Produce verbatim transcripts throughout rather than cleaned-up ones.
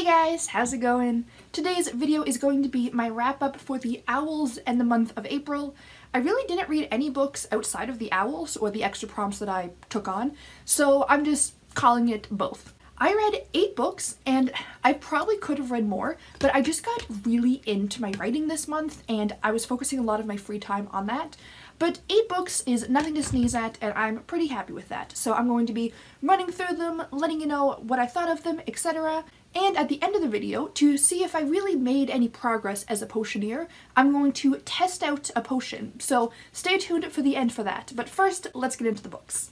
guys, how's it going? Today's video is going to be my wrap up for the Owls and the month of April. I really didn't read any books outside of the Owls or the extra prompts that I took on, so I'm just calling it both. I read eight books and I probably could have read more, but I just got really into my writing this month and I was focusing a lot of my free time on that. But eight books is nothing to sneeze at and I'm pretty happy with that. So I'm going to be running through them, letting you know what I thought of them, et cetera. And at the end of the video, to see if I really made any progress as a potioneer, I'm going to test out a potion. So stay tuned for the end for that. But first, let's get into the books.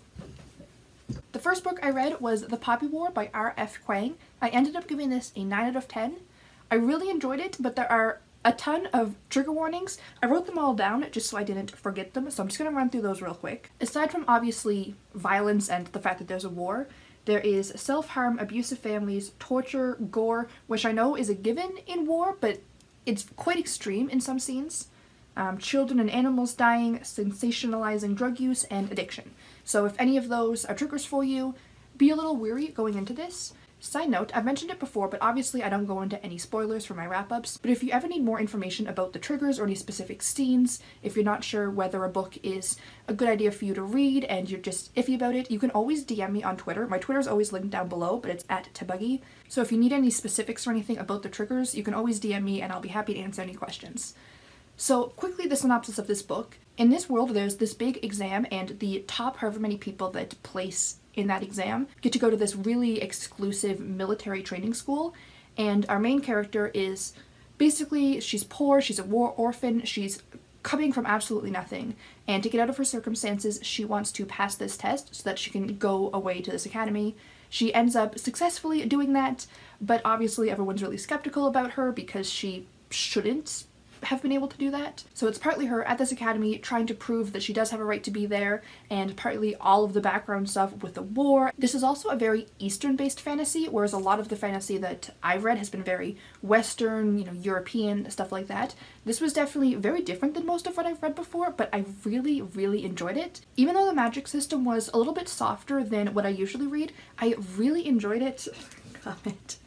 The first book I read was The Poppy War by R F Kuang. I ended up giving this a nine out of ten. I really enjoyed it, but there are a ton of trigger warnings. I wrote them all down just so I didn't forget them, so I'm just going to run through those real quick. Aside from obviously violence and the fact that there's a war, there is self-harm, abusive families, torture, gore, which I know is a given in war, but it's quite extreme in some scenes. Um, children and animals dying, sensationalizing drug use, and addiction. So if any of those are triggers for you, be a little weary going into this. Side note, I've mentioned it before, but obviously I don't go into any spoilers for my wrap-ups, but if you ever need more information about the triggers or any specific scenes, if you're not sure whether a book is a good idea for you to read and you're just iffy about it, you can always D M me on Twitter. My Twitter is always linked down below, but it's at Tebuggy. So if you need any specifics or anything about the triggers, you can always D M me and I'll be happy to answer any questions. So quickly, the synopsis of this book. In this world, there's this big exam and the top however many people that place in that exam get to go to this really exclusive military training school, and our main character is basically, she's poor, she's a war orphan, she's coming from absolutely nothing, and to get out of her circumstances she wants to pass this test so that she can go away to this academy. She ends up successfully doing that, but obviously everyone's really skeptical about her because she shouldn't have been able to do that. So it's partly her at this academy trying to prove that she does have a right to be there, and partly all of the background stuff with the war. This is also a very Eastern-based fantasy, whereas a lot of the fantasy that I've read has been very Western, you know, European, stuff like that. This was definitely very different than most of what I've read before, but I really, really enjoyed it. Even though the magic system was a little bit softer than what I usually read, I really enjoyed it. Comment.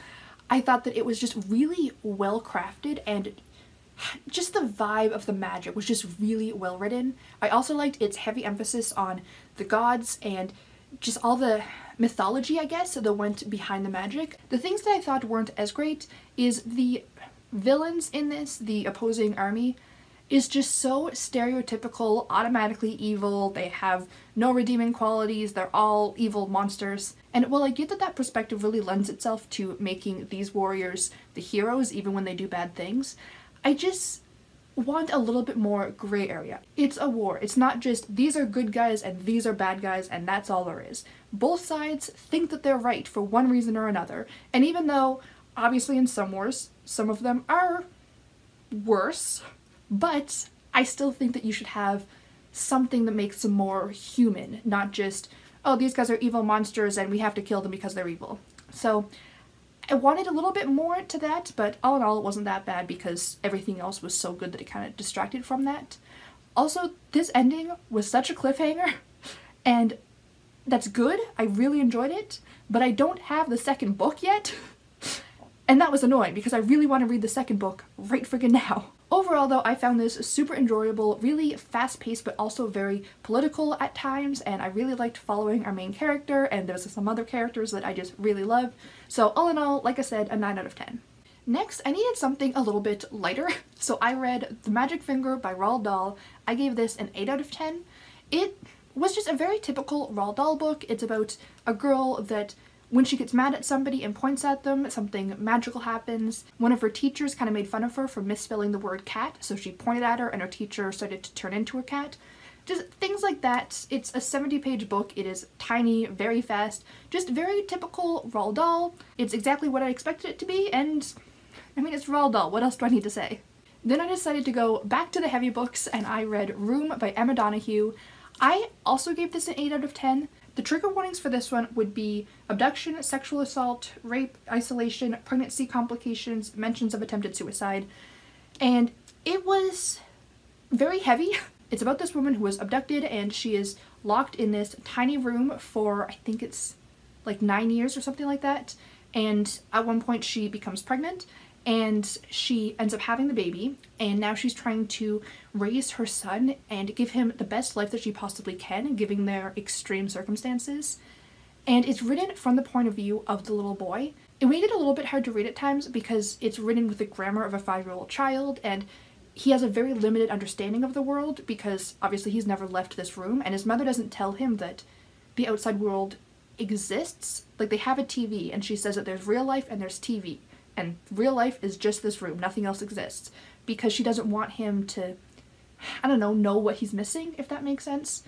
I thought that it was just really well crafted, and just the vibe of the magic was just really well written. I also liked its heavy emphasis on the gods and just all the mythology, I guess, that went behind the magic. The things that I thought weren't as great is the villains in this, the opposing army, is just so stereotypical, automatically evil. They have no redeeming qualities, they're all evil monsters. And while I get that that perspective really lends itself to making these warriors the heroes even when they do bad things, I just want a little bit more gray area. It's a war. It's not just these are good guys and these are bad guys and that's all there is. Both sides think that they're right for one reason or another, and even though obviously in some wars some of them are worse, but I still think that you should have something that makes them more human, not just, oh, these guys are evil monsters and we have to kill them because they're evil. So I wanted a little bit more to that, but all in all it wasn't that bad because everything else was so good that it kind of distracted from that. Also, this ending was such a cliffhanger, and that's good. I really enjoyed it, but I don't have the second book yet, and that was annoying because I really want to read the second book right friggin' now. Overall though, I found this super enjoyable, really fast-paced but also very political at times, and I really liked following our main character, and there's some other characters that I just really loved. So all in all, like I said, a nine out of ten. Next, I needed something a little bit lighter, so I read The Magic Finger by Roald Dahl. I gave this an eight out of ten. It was just a very typical Roald Dahl book. It's about a girl that when she gets mad at somebody and points at them, something magical happens. One of her teachers kind of made fun of her for misspelling the word cat, so she pointed at her and her teacher started to turn into a cat. Just things like that. It's a seventy page book. It is tiny, very fast, just very typical Roald Dahl. It's exactly what I expected it to be, and I mean, it's Roald Dahl. What else do I need to say? Then I decided to go back to the heavy books and I read Room by Emma Donoghue. I also gave this an eight out of ten. The trigger warnings for this one would be abduction, sexual assault, rape, isolation, pregnancy complications, mentions of attempted suicide, and it was very heavy. It's about this woman who was abducted and she is locked in this tiny room for, I think it's like nine years or something like that, and at one point she becomes pregnant, and she ends up having the baby, and now she's trying to raise her son and give him the best life that she possibly can, given their extreme circumstances. And it's written from the point of view of the little boy. It made it a little bit hard to read at times because it's written with the grammar of a five-year-old child, and he has a very limited understanding of the world because obviously he's never left this room, and his mother doesn't tell him that the outside world exists. Like, they have a T V, and she says that there's real life and there's T V. And real life is just this room, nothing else exists, because she doesn't want him to, I don't know, know what he's missing, if that makes sense.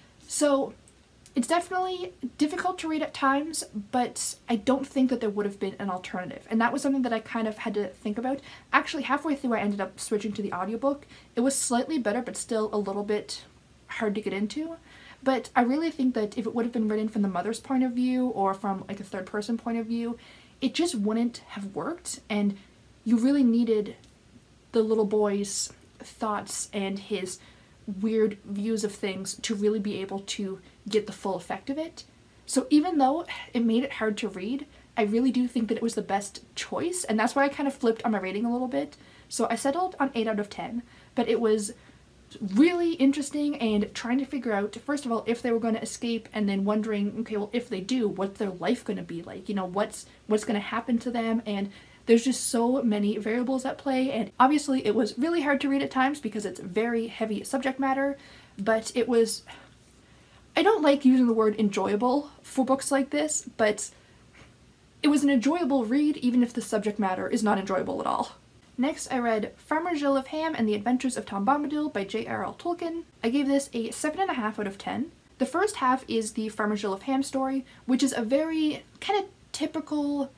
So it's definitely difficult to read at times, but I don't think that there would have been an alternative. And that was something that I kind of had to think about. Actually, halfway through I ended up switching to the audiobook. It was slightly better, but still a little bit hard to get into. But I really think that if it would have been written from the mother's point of view or from like a third person point of view, it just wouldn't have worked, and you really needed the little boy's thoughts and his weird views of things to really be able to get the full effect of it. So even though it made it hard to read, I really do think that it was the best choice, and that's why I kind of flipped on my rating a little bit. So I settled on eight out of ten, but it was really interesting and trying to figure out, first of all, if they were going to escape, and then wondering, okay, well, if they do, what's their life going to be like? You know, what's what's going to happen to them? And there's just so many variables at play, and obviously it was really hard to read at times because it's very heavy subject matter, but it was, I don't like using the word enjoyable for books like this, but it was an enjoyable read even if the subject matter is not enjoyable at all. Next, I read Farmer Gill of Ham and the Adventures of Tom Bombadil by J R R Tolkien. I gave this a seven point five out of ten. The first half is the Farmer Gill of Ham story, which is a very kind of typical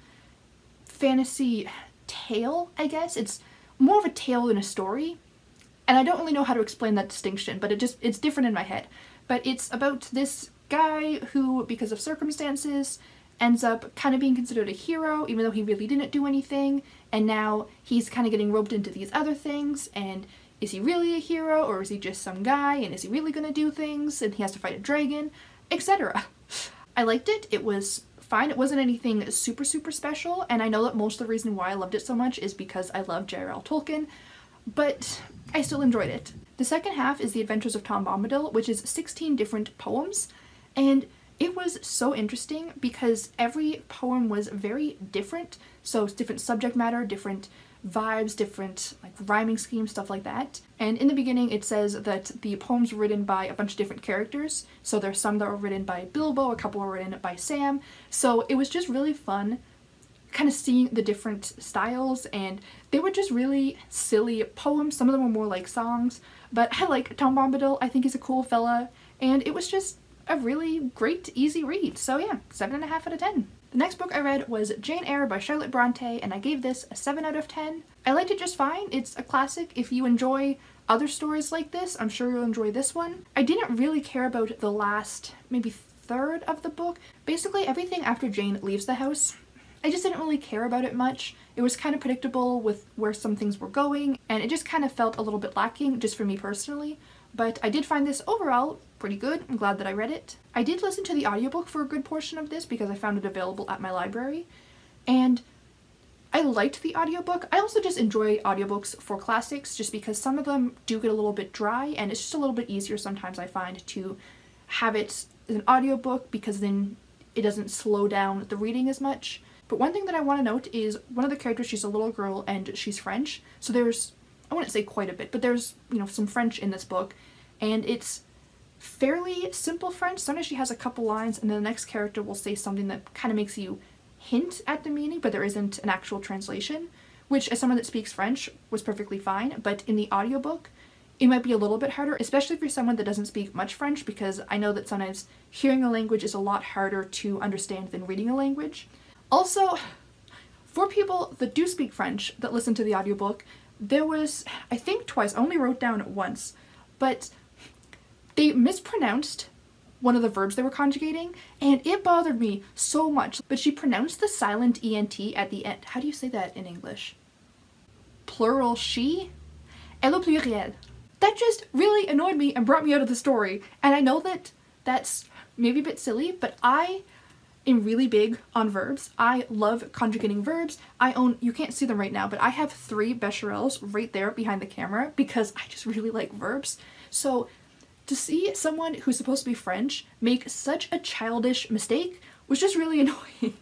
fantasy tale, I guess. It's more of a tale than a story, and I don't really know how to explain that distinction, but it just, it's different in my head. But it's about this guy who, because of circumstances, ends up kind of being considered a hero, even though he really didn't do anything, and now he's kind of getting roped into these other things, and is he really a hero, or is he just some guy, and is he really gonna do things, and he has to fight a dragon, et cetera. I liked it. It was fine. It wasn't anything super, super special, and I know that most of the reason why I loved it so much is because I love J R R Tolkien, but I still enjoyed it. The second half is The Adventures of Tom Bombadil, which is sixteen different poems, and it was so interesting because every poem was very different. So it's different subject matter, different vibes, different like rhyming schemes, stuff like that. And in the beginning it says that the poems were written by a bunch of different characters. So there's some that were written by Bilbo, a couple were written by Sam. So it was just really fun kind of seeing the different styles, and they were just really silly poems. Some of them were more like songs, but I like Tom Bombadil. I think he's a cool fella, and it was just a really great, easy read. So yeah, seven and a half out of ten. The next book I read was Jane Eyre by Charlotte Bronte, and I gave this a seven out of ten. I liked it just fine. It's a classic. If you enjoy other stories like this, I'm sure you'll enjoy this one. I didn't really care about the last, maybe third of the book. Basically everything after Jane leaves the house, I just didn't really care about it much. It was kind of predictable with where some things were going, and it just kind of felt a little bit lacking, just for me personally. But I did find this overall pretty good. I'm glad that I read it. I did listen to the audiobook for a good portion of this because I found it available at my library, and I liked the audiobook. I also just enjoy audiobooks for classics just because some of them do get a little bit dry, and it's just a little bit easier sometimes, I find, to have it as an audiobook because then it doesn't slow down the reading as much. But one thing that I want to note is one of the characters, she's a little girl and she's French, so there's, I wouldn't say quite a bit, but there's, you know, some French in this book, and it's fairly simple French. Sometimes she has a couple lines and then the next character will say something that kind of makes you hint at the meaning, but there isn't an actual translation, which as someone that speaks French was perfectly fine. But in the audiobook, it might be a little bit harder, especially if you're someone that doesn't speak much French, because I know that sometimes hearing a language is a lot harder to understand than reading a language. Also, for people that do speak French that listen to the audiobook, there was, I think twice, I only wrote down once, but they mispronounced one of the verbs they were conjugating, and it bothered me so much. But she pronounced the silent ent at the end. How do you say that in English? Plural she? Elle pluriel. That just really annoyed me and brought me out of the story. And I know that that's maybe a bit silly, but I am really big on verbs. I love conjugating verbs. I own, you can't see them right now, but I have three Bechamels right there behind the camera because I just really like verbs. So to see someone who's supposed to be French make such a childish mistake was just really annoying.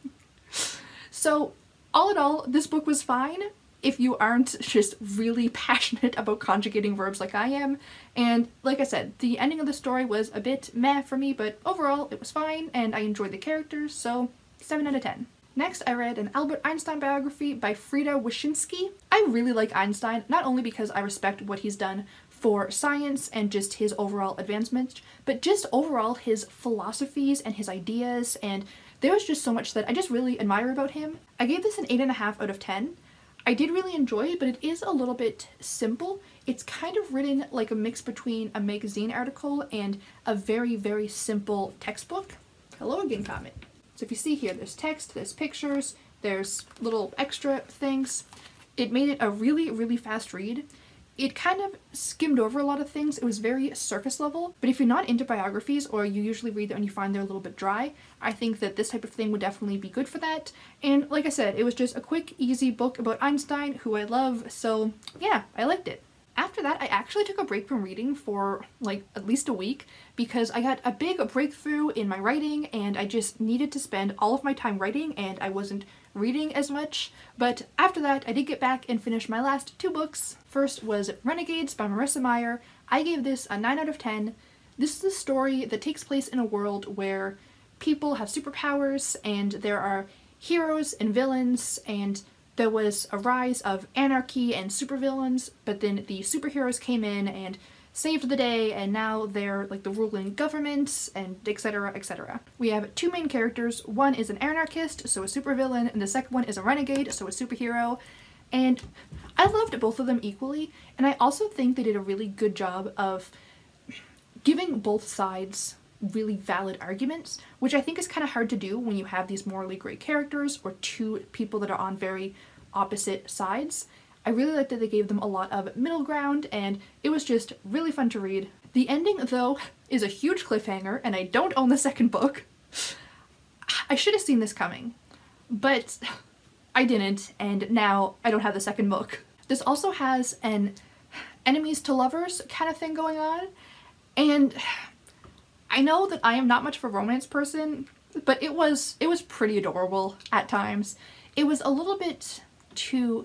So all in all, this book was fine if you aren't just really passionate about conjugating verbs like I am. And like I said, the ending of the story was a bit meh for me, but overall it was fine and I enjoyed the characters, so seven out of ten. Next, I read an Albert Einstein biography by Frida Wyszynski. I really like Einstein, not only because I respect what he's done for science and just his overall advancement, but just overall his philosophies and his ideas, and there was just so much that I just really admire about him. I gave this an eight and a half out of ten. I did really enjoy it, but it is a little bit simple. It's kind of written like a mix between a magazine article and a very, very simple textbook. Hello again, comment. So if you see here, there's text, there's pictures, there's little extra things. It made it a really, really fast read. It kind of skimmed over a lot of things. It was very surface level, but if you're not into biographies or you usually read them and you find they're a little bit dry, I think that this type of thing would definitely be good for that. And like I said, it was just a quick, easy book about Einstein, who I love, so yeah, I liked it. After that, I actually took a break from reading for like at least a week because I got a big breakthrough in my writing and I just needed to spend all of my time writing and I wasn't reading as much. But after that, I did get back and finish my last two books. First was Renegades by Marissa Meyer. I gave this a nine out of ten. This is a story that takes place in a world where people have superpowers and there are heroes and villains, and there was a rise of anarchy and supervillains, but then the superheroes came in and saved the day, and now they're like the ruling government, and etc, et cetera. We have two main characters. One is an anarchist, so a supervillain, and the second one is a renegade, so a superhero. And I loved both of them equally, and I also think they did a really good job of giving both sides really valid arguments, which I think is kind of hard to do when you have these morally great characters or two people that are on very opposite sides. I really liked that they gave them a lot of middle ground, and it was just really fun to read. The ending, though, is a huge cliffhanger, and I don't own the second book. I should have seen this coming, but I didn't, and now I don't have the second book. This also has an enemies to lovers kind of thing going on, and I know that I am not much of a romance person, but it was it was pretty adorable at times. It was a little bit too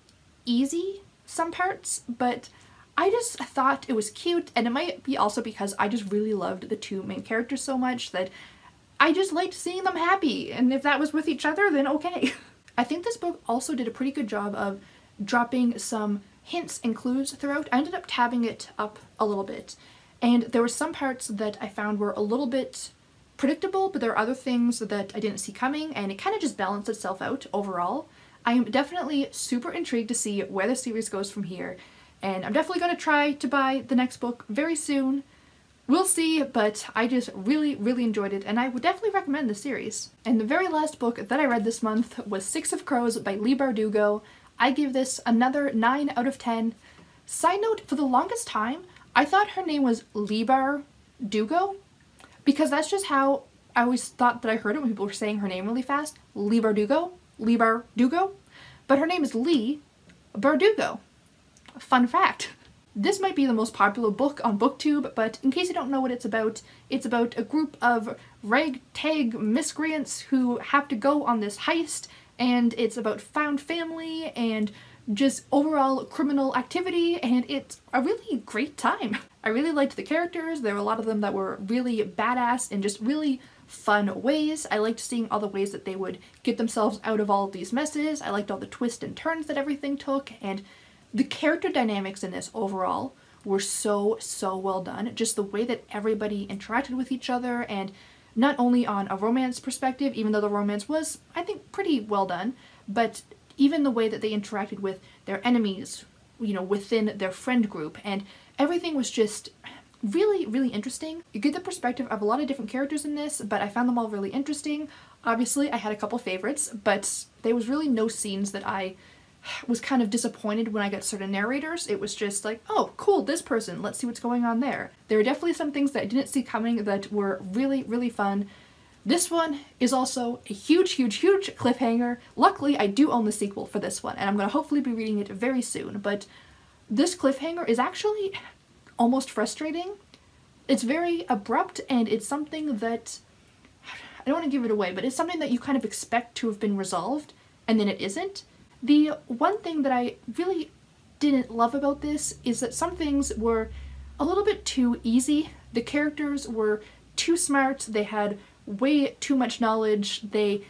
easy some parts, but I just thought it was cute, and it might be also because I just really loved the two main characters so much that I just liked seeing them happy, and if that was with each other, then okay. I think this book also did a pretty good job of dropping some hints and clues throughout. I ended up tabbing it up a little bit, and there were some parts that I found were a little bit predictable, but there are other things that I didn't see coming, and it kind of just balanced itself out overall. I am definitely super intrigued to see where the series goes from here, and I'm definitely going to try to buy the next book very soon. We'll see, but I just really, really enjoyed it, and I would definitely recommend the series. And the very last book that I read this month was Six of Crows by Leigh Bardugo. I give this another nine out of ten. Side note, for the longest time, I thought her name was Leigh Bardugo, because that's just how I always thought that I heard it when people were saying her name really fast. Leigh Bardugo. Leigh Bardugo. But her name is Leigh Bardugo. Fun fact. This might be the most popular book on BookTube, but in case you don't know what it's about, it's about a group of ragtag miscreants who have to go on this heist, and it's about found family and just overall criminal activity, and it's a really great time. I really liked the characters. There were a lot of them that were really badass and just really fun ways. I liked seeing all the ways that they would get themselves out of all of these messes. I liked all the twists and turns that everything took, and the character dynamics in this overall were so, so well done. Just the way that everybody interacted with each other, and not only on a romance perspective, even though the romance was, I think, pretty well done, but even the way that they interacted with their enemies, you know, within their friend group, and everything was just really, really interesting. You get the perspective of a lot of different characters in this, but I found them all really interesting. Obviously, I had a couple favorites, but there was really no scenes that I was kind of disappointed when I got certain narrators. It was just like, oh, cool, this person, let's see what's going on there. There were definitely some things that I didn't see coming that were really, really fun. This one is also a huge, huge, huge cliffhanger. Luckily, I do own the sequel for this one, and I'm going to hopefully be reading it very soon, but this cliffhanger is actually almost frustrating. It's very abrupt, and it's something that, I don't want to give it away, but it's something that you kind of expect to have been resolved, and then it isn't. The one thing that I really didn't love about this is that some things were a little bit too easy. The characters were too smart, they had way too much knowledge, they,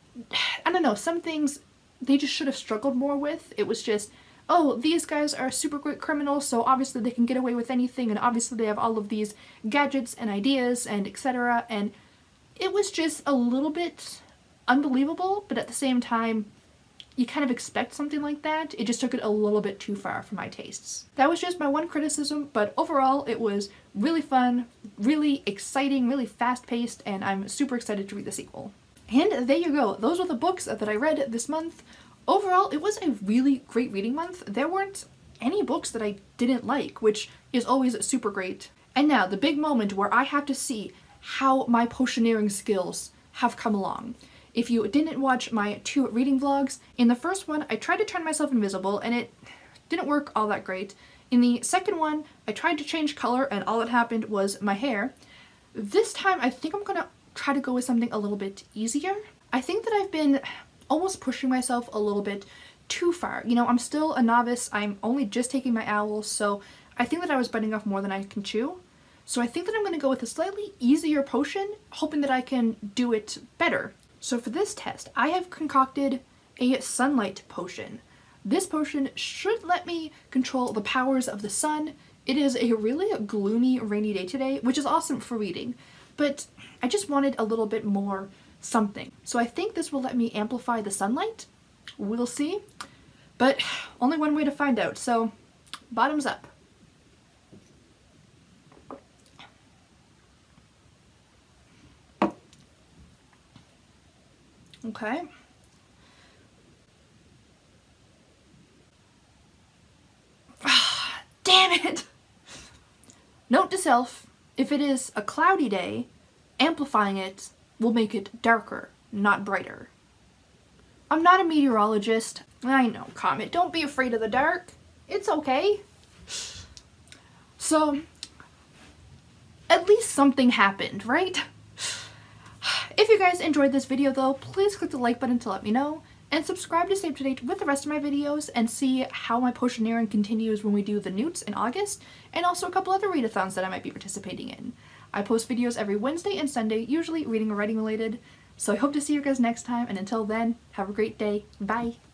I don't know, some things they just should have struggled more with. It was just, oh, these guys are super great criminals, so obviously they can get away with anything, and obviously they have all of these gadgets and ideas and et cetera, and it was just a little bit unbelievable, but at the same time, you kind of expect something like that. It just took it a little bit too far for my tastes. That was just my one criticism, but overall it was really fun, really exciting, really fast-paced, and I'm super excited to read the sequel. And there you go. Those are the books that I read this month. Overall, it was a really great reading month. There weren't any books that I didn't like, which is always super great. And now, the big moment where I have to see how my potioneering skills have come along. If you didn't watch my two reading vlogs, in the first one I tried to turn myself invisible and it didn't work all that great. In the second one, I tried to change color and all that happened was my hair. This time I think I'm gonna try to go with something a little bit easier. I think that I've been almost pushing myself a little bit too far. You know, I'm still a novice, I'm only just taking my owls, so I think that I was biting off more than I can chew. So I think that I'm gonna go with a slightly easier potion, hoping that I can do it better. So for this test, I have concocted a sunlight potion. This potion should let me control the powers of the sun. It is a really gloomy, rainy day today, which is awesome for reading, but I just wanted a little bit more something. So I think this will let me amplify the sunlight. We'll see, but only one way to find out, so bottoms up. Okay. Ah, damn it! Note to self, if it is a cloudy day, amplifying it will make it darker, not brighter. I'm not a meteorologist. I know, Comet, don't be afraid of the dark. It's okay. So, at least something happened, right? If you guys enjoyed this video though, please click the like button to let me know, and subscribe to stay up to date with the rest of my videos and see how my potioneering continues when we do the Newts in August, and also a couple other readathons that I might be participating in. I post videos every Wednesday and Sunday, usually reading or writing related, so I hope to see you guys next time, and until then, have a great day. Bye!